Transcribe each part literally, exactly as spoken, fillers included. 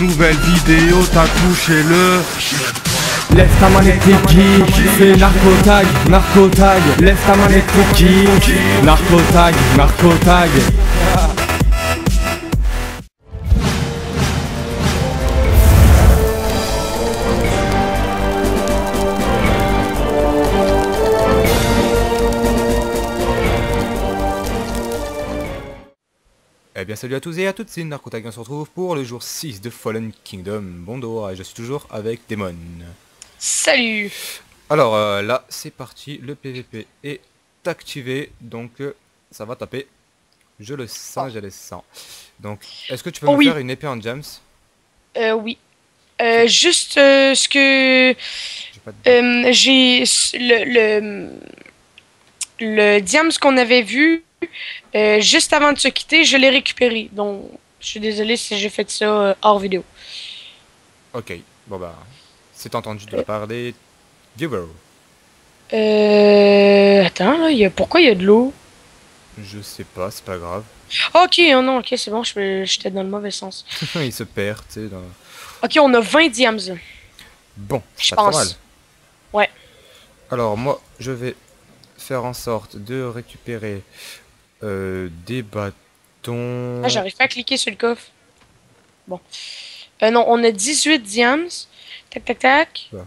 nouvelle vidéo, t'as touché le... Lève ta manette kick, c'est narcotag, narcotag. Lève ta manette kick, narcotag, narcotag. Eh bien salut à tous et à toutes, c'est Narcotag, on se retrouve pour le jour six de Fallen Kingdom. Bonjour, et je suis toujours avec Demon. Salut. Alors euh, là c'est parti, le P V P est activé, donc euh, ça va taper. Je le sens, je le sens. Donc est-ce que tu peux Oh me oui. faire une épée en jams? Euh, oui. Euh, juste euh, ce que J'ai pas de... euh, j'ai le le le diams qu'on avait vu euh, juste avant de se quitter, je l'ai récupéré. Donc je suis désolé si j'ai fait ça euh, hors vidéo. Ok, bon bah c'est entendu de la part des viewers. Euh, attends là, il y a, pourquoi il y a de l'eau? Je sais pas, c'est pas grave. Ok, oh non, ok, c'est bon, je- j'étais dans le mauvais sens. Il se perd, tu sais. Dans... Ok, on a vingt diams. Bon, Je c'est pas trop pense. mal. Ouais. Alors moi, je vais faire en sorte de récupérer euh, des bâtons. Ah, j'arrive pas à cliquer sur le coffre. Bon. Euh, non, on a dix-huit diams. Tac, tac, tac. Ouais.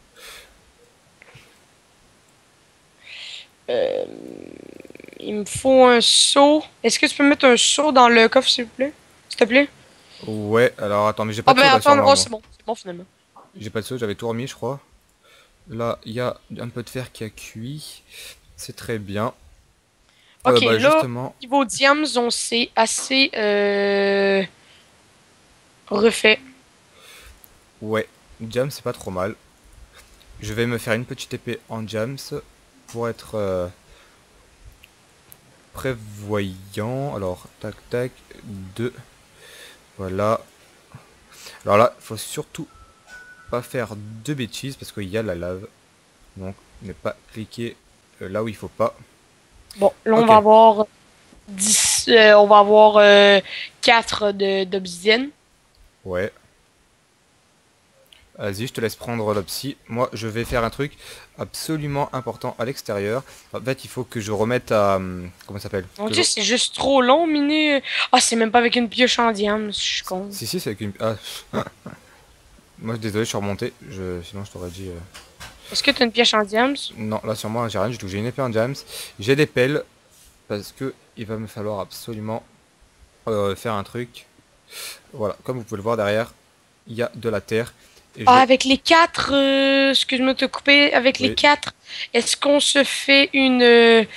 Euh, il me faut un seau. Est-ce que tu peux mettre un seau dans le coffre, s'il vous plaît? S'il te plaît? Ouais, alors attends, mais j'ai pas Ah de ben seau là, attends, sur moi, oh moi. c'est bon, c'est bon finalement. J'ai pas de seau, j'avais tout remis, je crois. Là, il y a un peu de fer qui a cuit. C'est très bien. Ok, Euh, bah, là, justement, niveau diams, on s'est assez euh, refait. ouais, jam, c'est pas trop mal. Je vais me faire une petite épée en jams pour être euh, prévoyant. Alors, tac, tac, deux. Voilà. Alors là, faut surtout pas faire de bêtises parce qu'il y a la lave. Donc, ne pas cliquer euh, là où il faut pas. Bon, là on Ok. va avoir dix, euh, on va avoir euh, quatre d'obsidienne. Ouais. Vas-y, je te laisse prendre l'opsie. Moi, je vais faire un truc absolument important à l'extérieur. En fait, il faut que je remette à... hum, Comment ça s'appelle? Mon Que dieu, je- c'est juste trop long, miner. Ah, c'est même pas avec une pioche en diams, je suis con. Si, si, c'est avec une... Ah. Moi, désolé, je suis remonté. Je... Sinon, je t'aurais dit... euh, Est-ce que t'as une pioche en diams? Non, là, sur moi, j'ai rien du tout. J'ai une épée en jams. J'ai des pelles. Parce que il va me falloir absolument euh, faire un truc. Voilà, comme vous pouvez le voir derrière, il y a de la terre. Et je Ah, vais- avec les quatre, euh, excuse-moi de te couper, avec les Oui. quatre, est-ce qu'on se fait une... euh,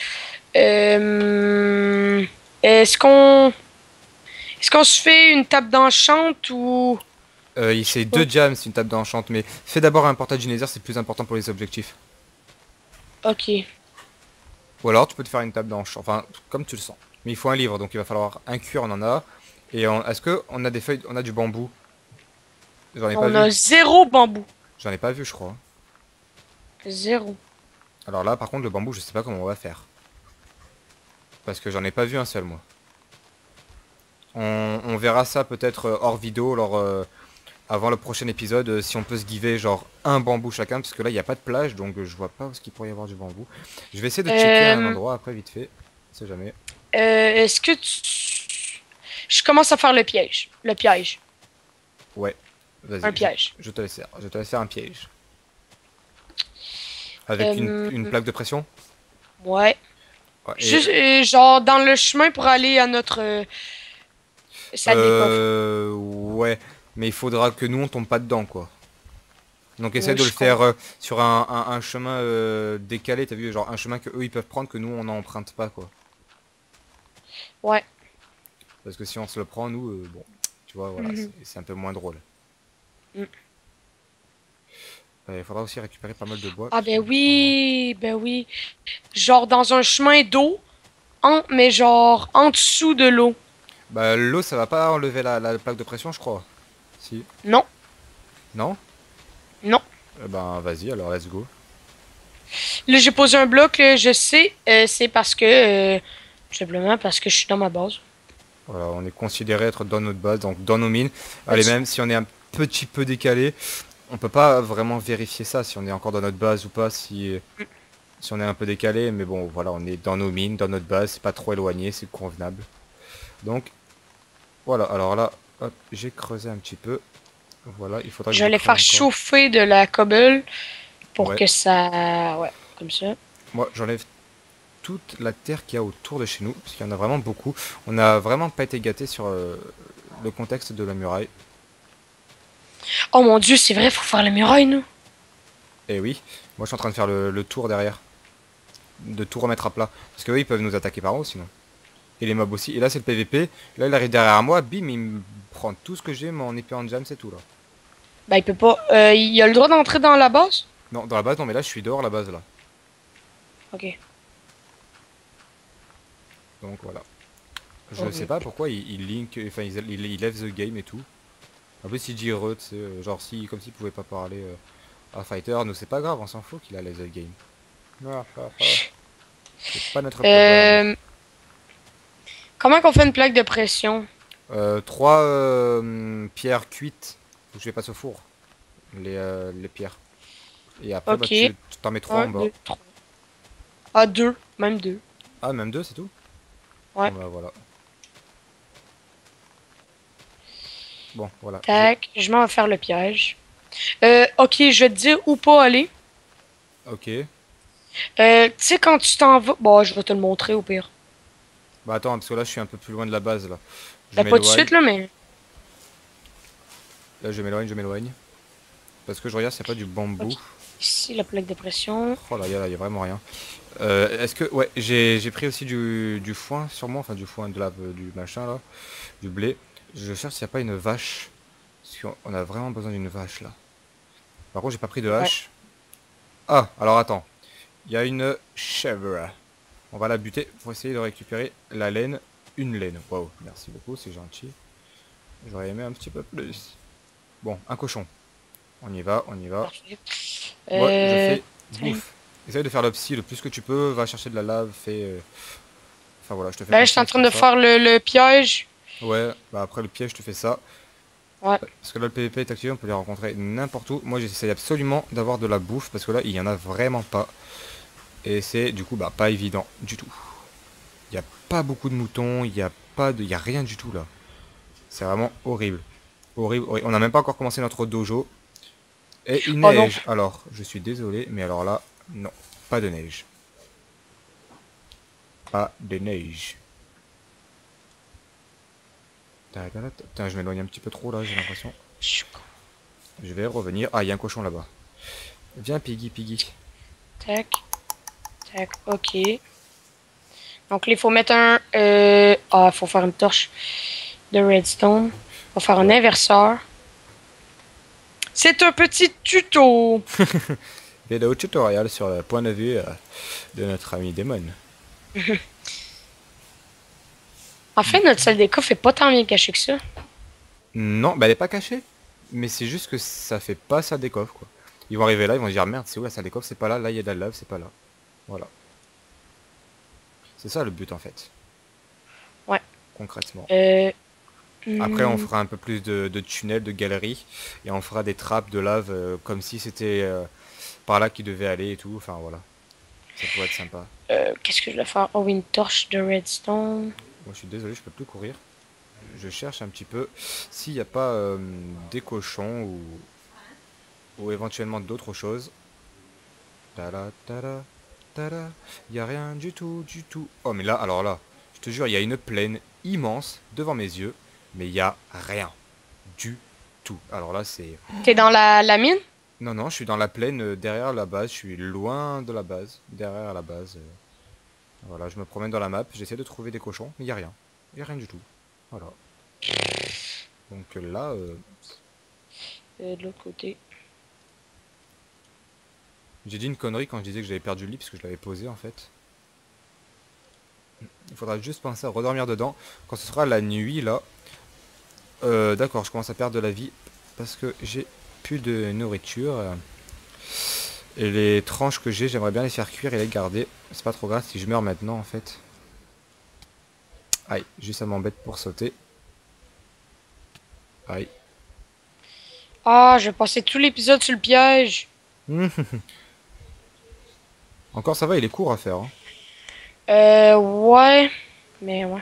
euh, est-ce qu'on... Est-ce qu'on se fait une table d'enchante ou... Euh, c'est deux jams, une table d'enchante, mais fais d'abord un portail du Nether, c'est plus important pour les objectifs. Ok. Ou alors tu peux te faire une table d'enchant, enfin comme tu le sens. Mais il faut un livre, donc il va falloir un cuir, on en a. Et on- est-ce que on a des feuilles, on a du bambou? J'en ai pas On a vu. zéro bambou. J'en ai pas vu, je crois. Zéro. Alors là, par contre, le bambou, je sais pas comment on va faire. Parce que j'en ai pas vu un seul, moi. On, on verra ça peut-être euh, hors vidéo, lors, euh, avant le prochain épisode, euh, si on peut se giver genre un bambou chacun, parce que là, il n'y a pas de plage, donc euh, je vois pas où est-ce qu'il pourrait y avoir du bambou. Je vais essayer de checker un Euh, endroit après, vite fait. On sait jamais. Euh, est-ce que tu... Je commence à faire le piège. Le piège. Ouais, vas-y. Un je- piège. Je, te laisse faire. Je te laisse faire un piège. Avec une, Euh, une plaque de pression. Ouais. Ouais, et- Juste, euh, genre, dans le chemin pour aller à notre... euh, salle des coffres. Euh, ouais, mais il faudra que nous on tombe pas dedans quoi. Donc essaie Ouais, de le je faire euh, sur un, un- un chemin euh, décalé, t'as vu, genre un chemin que eux ils peuvent prendre que nous on n'emprunte pas quoi. Ouais. Parce que si on se le prend nous, euh, bon, tu vois, voilà, Mhm. c'est- c'est un peu moins drôle. Mm. Euh, Il faudra aussi récupérer pas mal de bois. Ah ben oui, ben oui. Genre dans un chemin d'eau, en, mais genre en dessous de l'eau. Bah l'eau ça va pas enlever la, la plaque de pression je crois. Si. Non, Non? non. Eh ben vas-y alors let's go. Là j'ai posé un bloc, là, je sais, euh, c'est parce que... euh, simplement parce que je suis dans ma base. Voilà, on est considéré être dans notre base, donc dans nos mines. Allez, même si on est un petit peu décalé, on peut pas vraiment vérifier ça, si on est encore dans notre base ou pas, si, si on est un peu décalé. Mais bon, voilà, on est dans nos mines, dans notre base, c'est pas trop éloigné, c'est convenable. Donc, voilà, alors là, hop, j'ai creusé un petit peu. Voilà, il faudra que Je vais les faire encore. chauffer de la cobble pour Ouais. que ça... Ouais, comme ça. Moi, j'enlève toute la terre qu'il y a autour de chez nous, parce qu'il y en a vraiment beaucoup. On n'a vraiment pas été gâté sur euh, le contexte de la muraille. Oh mon dieu, c'est vrai, faut faire la muraille, nous. Et oui, moi je suis en train de faire le, le tour derrière. De tout remettre à plat. Parce que eux, ils peuvent nous attaquer par haut sinon. Et les mobs aussi. Et là c'est le P V P. Là il arrive derrière moi, bim, il me prend tout ce que j'ai, mon épée en jam, c'est tout là. Bah, il peut pas... Euh, il a le droit d'entrer dans la base? Non, dans la base, non mais là je suis dehors la base là. Ok. Donc voilà. Je Ok. sais pas pourquoi il, il link, enfin il, il, il lève the game et tout. En plus il dit re, tu sais, euh, genre si, comme s'il pouvait pas parler euh, à Fighter, nous c'est pas grave, on s'en fout qu'il a lève the game. Ah, ah, ah. C'est pas notre problème. Euh... Comment qu'on fait une plaque de pression? Euh, trois euh, pierres cuites, faut que je les passe au four, les, euh, les pierres. Et après bah, Ok. tu tu t'en mets trois Un, en bas. deux, trois. Ah, deux. Même deux. Ah même deux c'est tout? Ouais. Bon, bah, voilà. Bon voilà. Tac, je m'en vais faire le piège. Euh, ok, je vais te dire où pas aller. Ok. Euh, tu sais, quand tu t'en vas... Bon, je vais te le montrer au pire. Bah attends, parce que là je suis un peu plus loin de la base là. Je Bah, pas tout de m'éloigne. suite, là, mais... Là je m'éloigne, je m'éloigne. Parce que je regarde s'il n'y a pas du bambou. Ok. Ici, la plaque de pression. Oh là, il y, a- il y a vraiment rien. Euh, Est-ce que... Ouais, j'ai j'ai pris aussi du, du foin sur moi, enfin du foin, de la, du machin là, du blé. Je cherche s'il n'y a pas une vache. Parce qu'on on a vraiment besoin d'une vache là. Par contre j'ai pas pris de Ouais. hache. Ah, alors attends. Il y a une chèvre. On va la buter pour essayer de récupérer la laine. Une laine. Waouh, merci beaucoup, c'est gentil. J'aurais aimé un petit peu plus. Bon, un cochon. On y va, on y va. Parfait. Ouais, Euh, je fais bouffe. Essaye de faire le psy le plus que tu peux, va chercher de la lave, fais... euh, Enfin voilà, je te fais Ben, je suis en confiance train de pour ça. faire le, le piège. Ouais, bah après le piège, je te fais ça. Ouais. Parce que là, le P V P est activé, on peut les rencontrer n'importe où. Moi, j'essaye absolument d'avoir de la bouffe, parce que là, il y en a vraiment pas. Et c'est, du coup, bah, pas évident du tout. Il n'y a pas beaucoup de moutons, il n'y a pas de... Il y a rien du tout, là. C'est vraiment horrible. Horrible, horrible. On n'a même pas encore commencé notre dojo. Et il Oh non. neige. Alors, je suis désolé, mais alors là, non. Pas de neige. Pas de neige. Putain, je m'éloigne un petit peu trop là, j'ai l'impression. Je- Je vais revenir. Ah, il y a un cochon là-bas. Viens, Piggy, Piggy. Tac. Tac, ok. Donc là, il faut mettre un... Euh... Ah, il faut faire une torche de redstone. Il faut faire un inverseur. C'est un petit tuto. Vidéo tutoriel sur le point de vue euh, de notre ami Demon. En fait, notre salle des coffres est pas tant bien cachée que ça. Non, bah elle est pas cachée. Mais c'est juste que ça fait pas ça des coffres, quoi. Ils vont arriver là, ils vont se dire merde, c'est où la salle des coffres? C'est pas là, là il y a de la lave, c'est pas là. Voilà. C'est ça le but en fait. Ouais. Concrètement. Euh... Après on hmm, fera un peu plus de, de tunnels, de galeries. Et on fera des trappes de lave euh, comme si c'était euh, par là qu'ils devaient aller et tout. Enfin voilà. Ça pourrait être sympa. euh, Qu'est-ce que je vais faire? Oh oui, une torche de redstone. Moi je suis désolé, je peux plus courir. Je cherche un petit peu s'il n'y a pas euh, des cochons ou, ou éventuellement d'autres choses. Tada, tada, tada. Il n'y a rien du tout, du tout. Oh mais là, alors là, je te jure, il y a une plaine immense devant mes yeux. Mais il n'y a rien du tout. Alors là c'est... T'es dans la, la mine? Non, non, je suis dans la plaine euh, derrière la base. Je suis loin de la base. Derrière la base. euh. Voilà, je me promène dans la map. J'essaie de trouver des cochons. Mais il n'y a rien. Il n'y a rien du tout. Voilà. Donc euh, là... euh, Euh, de l'autre côté. J'ai dit une connerie quand je disais que j'avais perdu le lit parce que je l'avais posé en fait. Il faudra juste penser à redormir dedans. Quand ce sera la nuit là. Euh, D'accord, je commence à perdre de la vie parce que j'ai plus de nourriture. Et les tranches que j'ai, j'aimerais bien les faire cuire et les garder. C'est pas trop grave si je meurs maintenant en fait. Aïe, juste ça m'embête pour sauter. Aïe. Ah, je vais passer tout l'épisode sur le piège. Encore ça va, il est court à faire. Hein. Euh, ouais. Mais ouais.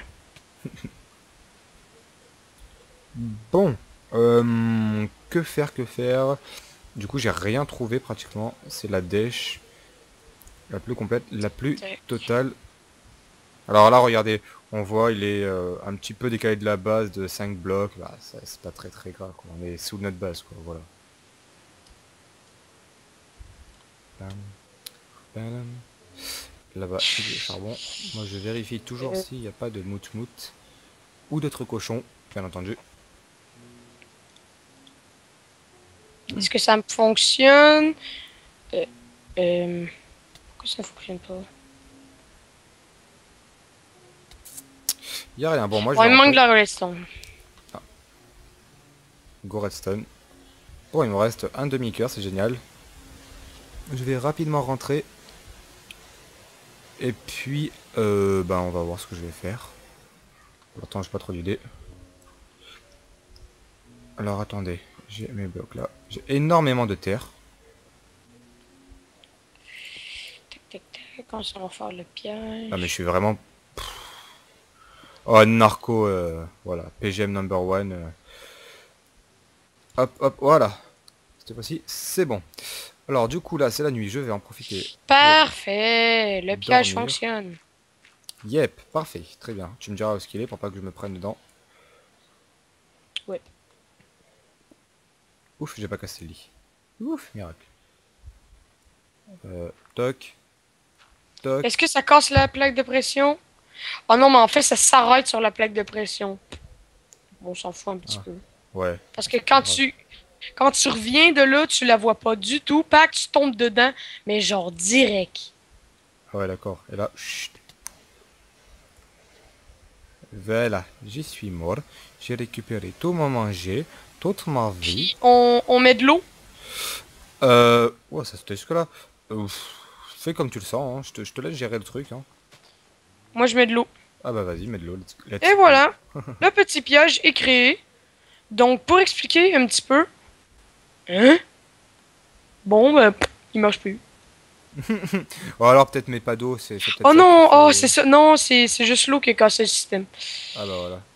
Bon. Euh, que faire, que faire? Du coup, j'ai rien trouvé pratiquement. C'est la dèche. La plus complète, la plus totale. Alors là, regardez. On voit, il est euh, un petit peu décalé de la base de cinq blocs. Bah, c'est pas très très grave. Quoi. On est sous notre base, quoi. Voilà. Là-bas, il y a charbon. Moi, je vérifie toujours Euh. s'il n'y a pas de mout-mout. Ou d'autres cochons, bien entendu. Est-ce que ça me fonctionne? Euh, euh, pourquoi ça ne fonctionne pas? Il n'y a rien. Bon, moi, je Ouais, vais il me manque rentrer. de la redstone. Go redstone. Bon, il me reste un demi-cœur, c'est génial. Je vais rapidement rentrer. Et puis, euh, ben, on va voir ce que je vais faire. Pourtant, j'ai pas trop d'idées. Alors, attendez. J'ai mes blocs là. J'ai énormément de terre. Tac, tac, tac. Quand ça va faire le piège. Ah, mais je suis vraiment... Oh, narco, euh, voilà. P G M number one. euh. Hop, hop, voilà. Cette fois-ci, c'est bon. Alors, du coup, là, c'est la nuit. Je vais en profiter. Parfait. Le piège dormir. fonctionne. Yep, parfait. Très bien. Tu me diras où ce qu'il est pour pas que je me prenne dedans. Ouais. Ouf, j'ai pas cassé le lit. Ouf, miracle. Euh, toc. Toc. Est-ce que ça casse la plaque de pression? Oh non, mais en fait, ça s'arrête sur la plaque de pression. Bon, on s'en fout un petit Ah. peu. Ouais. Parce que quand grave. tu quand tu reviens de là, tu la vois pas du tout. Pas que tu tombes dedans, mais genre direct. Ah ouais, d'accord. Et là, chut. Voilà, j'y suis mort. J'ai récupéré tout mon manger, toute ma vie. Puis on, on met de l'eau. Euh... Ouais, ça c'était jusque-là. Euh, fais comme tu le sens, hein. je, te, je te laisse gérer le truc. Hein. Moi, je mets de l'eau. Ah bah vas-y, mets de l'eau. let's- let's Et go. voilà. Le petit piège est créé. Donc, pour expliquer un petit peu. Hein? Bon, ben, pff, il marche plus. Oh, alors peut-être mes pas d'eau, c'est c'est peut-être Oh ça non, qui oh, fait- c'est ça. Non, c'est c'est juste l'eau qui a cassé le système. Ah bah voilà.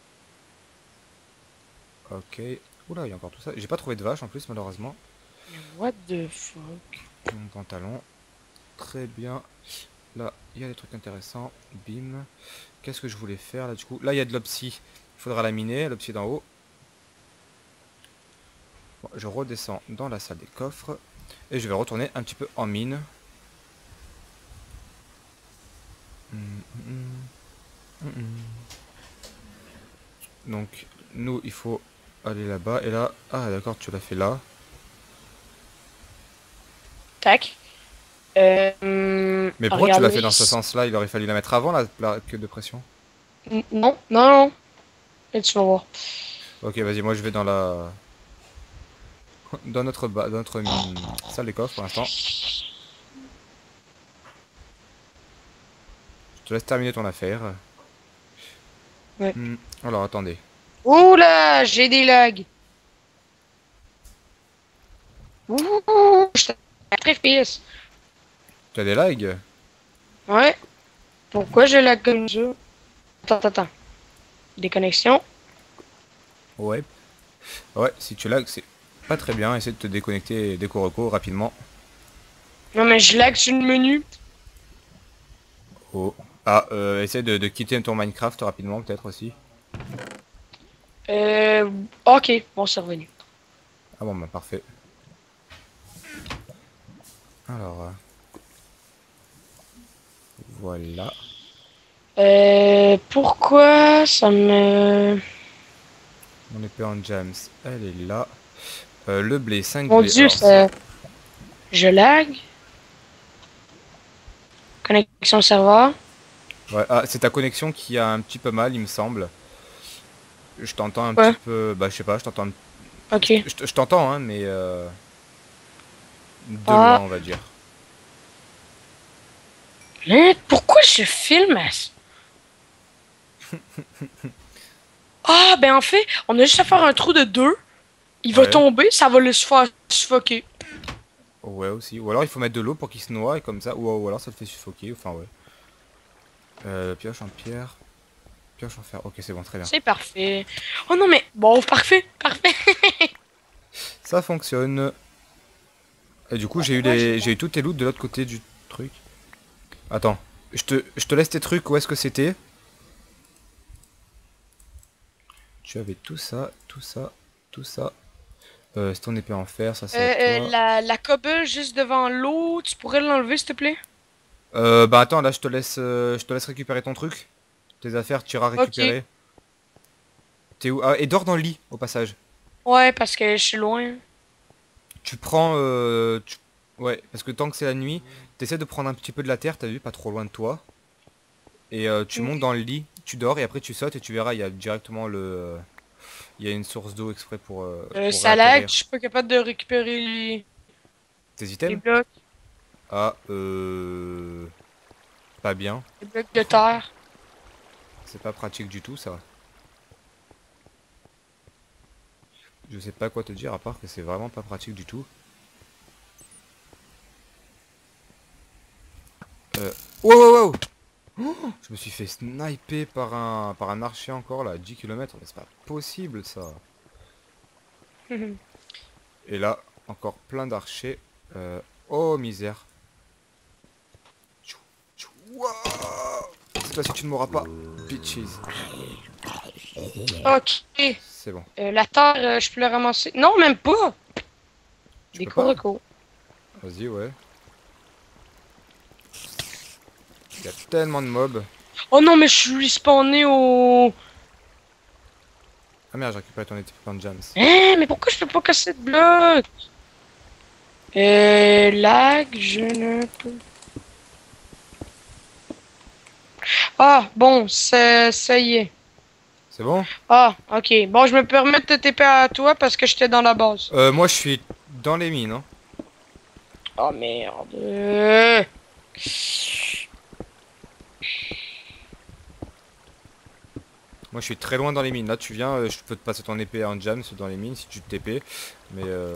Ok. Oula, il y a encore tout ça. J'ai pas trouvé de vache en plus, malheureusement. What the fuck? Mon pantalon. Très bien. Là, il y a des trucs intéressants. Bim. Qu'est-ce que je voulais faire là du coup? Là, il y a de l'opsie. Il faudra la miner, l'opsie d'en haut. Bon, je redescends dans la salle des coffres. Et je vais retourner un petit peu en mine. Hum, hum, hum, hum. Donc, nous, il faut aller là-bas. Et là... Ah, d'accord, tu l'as fait là. Tac. Euh, Mais pourquoi tu l'as regardez fait dans ce ici. sens-là? Il aurait fallu la mettre avant la plaque de pression. N- Non, non, non. Et tu vas voir. Ok, vas-y, moi je vais dans la... Dans notre, ba... dans notre hum, salle des coffres pour l'instant. Je te laisse terminer ton affaire. Ouais. Hum, alors, attendez. Oula, j'ai des lags. Ouh, je très F P S. Tu as des lags? Ouais. Pourquoi j'ai lag comme ça? Attends, attends, attends. Déconnexion. Ouais. Ouais, si tu lags, c'est pas très bien. Essaie de te déconnecter des reco rapidement. Non, mais je lag sur le menu. Oh. Ah, euh, essaie de, de quitter ton Minecraft rapidement, peut-être aussi. Euh. Ok, bon, c'est revenu. Ah bon, bah parfait. Alors... euh, Voilà. Euh. Pourquoi ça me. Mon épée en James, elle est là. Euh, le blé, cinq Mon blés. dieu, Alors, ça. Je lag. Connexion serveur. Ouais, ah, c'est ta connexion qui a un petit peu mal, il me semble. Je t'entends un Ouais. petit peu... Bah, je sais pas, je t'entends... Ok. Je, t- je t'entends, hein, mais... Euh... De Ah. loin, on va dire. Hein? Pourquoi je filme à... Ah, ben en fait, on a juste à faire un trou de deux. Il va Ouais. tomber, ça va le faire suffoquer. Ouais, aussi. Ou alors il faut mettre de l'eau pour qu'il se noie et comme ça. Ou, ou alors ça le fait suffoquer. Enfin, ouais. Euh, pioche en pierre. Pioche en fer. Ok, c'est bon, très bien. C'est parfait. Oh non, mais bon, parfait, parfait. Ça fonctionne. Et du coup, j'ai eu Ouais, les, j'ai j'ai eu tous tes loots de l'autre côté du truc. Attends, je te, je te laisse tes trucs. Où est-ce que c'était? Tu avais tout ça, tout ça, tout ça. Euh, c'est ton épée en fer, ça c'est Euh, à euh, toi. la, la cobble juste devant l'eau, tu pourrais l'enlever, s'il te plaît? Euh, bah attends, là je te laisse, euh, je te laisse récupérer ton truc. Tes affaires, tu iras récupérer. T'es où? Ah, et dors dans le lit, au passage. Ouais, parce que je suis loin. Tu prends... Euh, tu- Ouais, parce que tant que c'est la nuit, t'essaies de prendre un petit peu de la terre, t'as vu, pas trop loin de toi. Et euh, tu Mm. montes dans le lit, tu dors et après tu sautes et tu verras, il y a directement le... euh, Il y a une source d'eau exprès pour, euh, Euh, pour ça lag, réatterrir. je suis pas capable de récupérer les, Tes les items? blocs, Ah, euh... Pas bien. les blocs de terre. C'est pas pratique du tout ça. Je sais pas quoi te dire à part que c'est vraiment pas pratique du tout. Euh... Wow, wow, wow. Oh, je me suis fait sniper par un, par un archer encore là, à dix kilomètres, mais c'est pas possible ça. Et là, encore plein d'archers. Euh... Oh misère. Tchou, tchou. Wow. Cette fois-ci tu ne mourras pas. Bitches. Ok. C'est bon. Euh, la terre, euh, je peux le ramasser. Non, même pas. Tu Des peux cours pas de cours. Vas-y, ouais. Il y a tellement de mobs. Oh non, mais je suis respawné au... Ah merde, j'ai récupéré ton épée de jams. Hein, mais pourquoi je peux pas casser de bloc? Euh, lag, je ne peux... Ah, bon, ça, ça y est. C'est bon? Ah, ok. Bon, je me permets de te T P à toi parce que j'étais dans la base. Euh, moi je suis dans les mines, hein. Oh merde. Euh. Moi je suis très loin dans les mines. Là tu viens, euh, je peux te passer ton épée en jams dans les mines si tu te T P. Mais euh...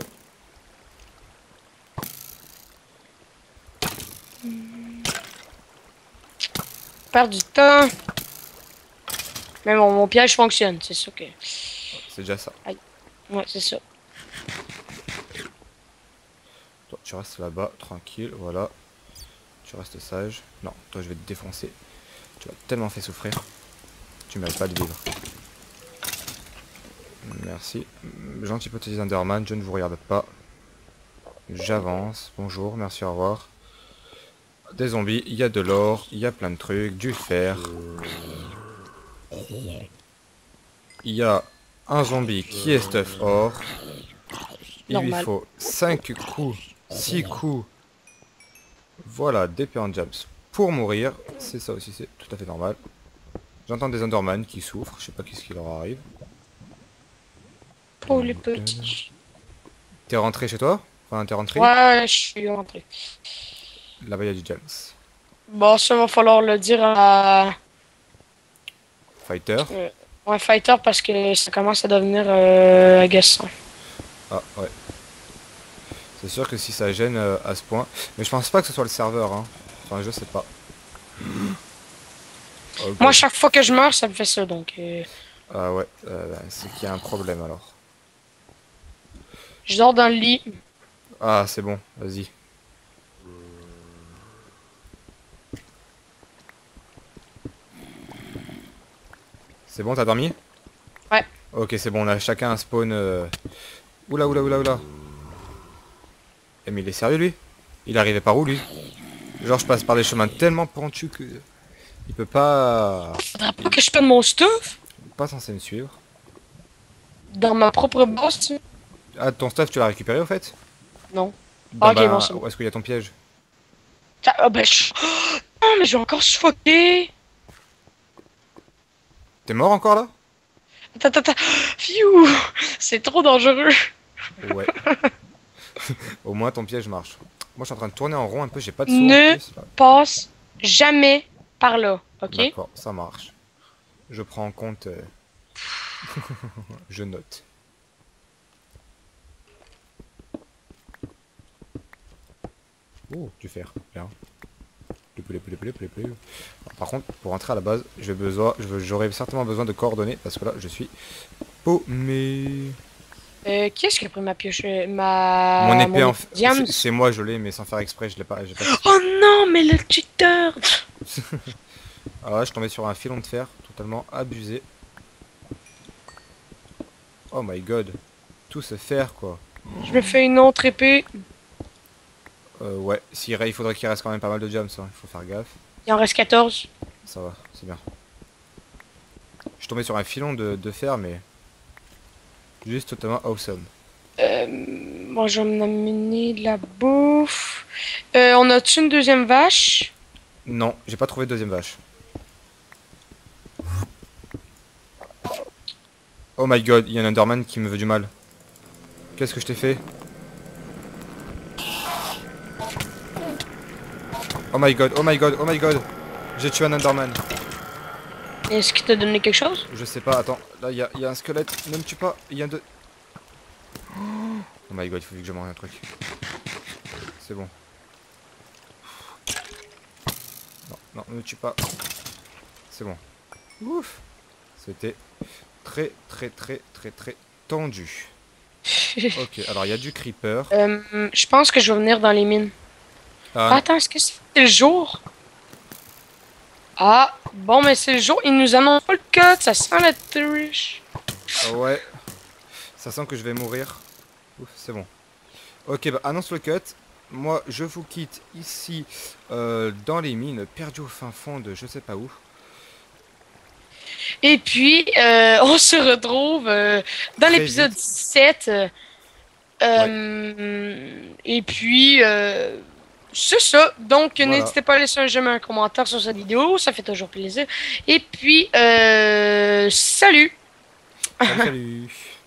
Perdre du temps. Mais bon, mon piège fonctionne, c'est sûr que... c'est déjà ça. Ouais, c'est ça. Toi tu restes là-bas, tranquille, voilà. Tu restes sage. Non, toi je vais te défoncer. Tu m'as tellement fait souffrir. Tu mérites pas de vivre. Merci. Gentil petit Enderman, je ne vous regarde pas. J'avance. Bonjour, merci, au revoir. Des zombies, il y a de l'or, il y a plein de trucs, du fer. Il y a un zombie qui est stuff or. Il lui Normal. faut cinq coups, six coups. Voilà, d'épée en jams pour mourir. C'est ça aussi, c'est tout à fait normal. J'entends des Enderman qui souffrent, je sais pas qu'est-ce qui leur arrive. Pour les petits. T'es rentré chez toi? Enfin, t'es rentré? Ouais, je suis rentré. Là-bas, il y a du jams. Bon, ça va falloir le dire à... Fighter. Euh, ouais, fighter parce que ça commence à devenir euh, agaçant. Ah, ouais. C'est sûr que si ça gêne euh, à ce point. Mais je pense pas que ce soit le serveur, hein. Enfin, je sais pas. Oh, Moi, God. chaque fois que je meurs, ça me fait ça, donc... Euh, Ah ouais, euh, c'est qu'il y a un problème alors. je dors dans le lit. Ah, c'est bon, vas-y. C'est bon, t'as dormi? Ouais. Ok, c'est bon, on a chacun un spawn... Euh... Oula, oula, oula, oula. Eh, mais il est sérieux, lui? Il arrivait par où, lui? Genre, je passe par des chemins tellement pentus que... Il peut pas... Faudrait pas que je perde mon stuff Pas censé me suivre. dans ma propre base, tu sais. Ah, ton stuff, tu l'as récupéré, au fait? Non. Bon, Ok, bah, bon, c'est bon. où est-ce qu'il y a ton piège? Ah, ah, ben, je... Oh, non, mais je vais encore suffoquer. T'es mort encore, là? Attends, attends, attends. Pfiou. C'est trop dangereux. Ouais. Au moins, ton piège marche. Moi, je suis en train de tourner en rond un peu, j'ai pas de saut Ne en plus, là. passe jamais par là, ok? D'accord, ça marche. Je prends en compte. euh, Je note. Oh, du fer, bien. Plus, plus, plus, plus, plus, plus. Alors, par contre, pour rentrer à la base, j'ai besoin, je- j'aurai certainement besoin de coordonnées parce que là, je suis paumé. Euh, qui est-ce qui a pris ma pioche? euh, Ma... Mon épée, en épée fait, diams? c'est c'est moi, je l'ai, mais sans faire exprès, je l'ai pas. j'ai pas fait. Oh non, mais le cheater! Alors là, je tombais sur un filon de fer, totalement abusé. Oh my god, tout ce fer, quoi. Je me fais une autre épée. Euh, ouais, s'il re- il faudrait qu'il reste quand même pas mal de jams, hein. Il faut faire gaffe. Il en reste quatorze. Ça va, c'est bien. Je suis tombé sur un filon de, de fer, mais juste totalement awesome. Euh, bon, je vais m'amener de la bouffe. Euh, on a-tu une deuxième vache? Non, j'ai pas trouvé de deuxième vache. Oh my god, il y a un Enderman qui me veut du mal. Qu'est-ce que je t'ai fait? Oh my god, oh my god, oh my god. J'ai tué un Enderman. Est-ce qu'il t'a donné quelque chose? Je sais pas, attends, là il y, a- il y a un squelette, ne me tue pas, il y a deux... Oh my god, il faut que je mange un truc. C'est bon. Non, non, ne me tue pas. C'est bon. Ouf. C'était très très très très très tendu. Ok, alors il y a du creeper. Euh, je pense que je vais venir dans les mines. Ah, Attends, est-ce que c'est le jour? Ah, bon, mais c'est le jour. Ils nous annoncent pas le cut. Ça sent la triche. ah ouais. Ça sent que je vais mourir. Ouf, c'est bon. Ok, bah annonce le cut. Moi, je vous quitte ici euh, dans les mines, perdu au fin fond de je sais pas où. Et puis, euh, on se retrouve euh, dans Très l'épisode vite. dix-sept. euh, euh, Et puis, euh, c'est ça. Donc, Voilà. n'hésitez pas à laisser un j'aime et un commentaire sur cette vidéo. Ça fait toujours plaisir. Et puis, euh, salut! Salut, salut.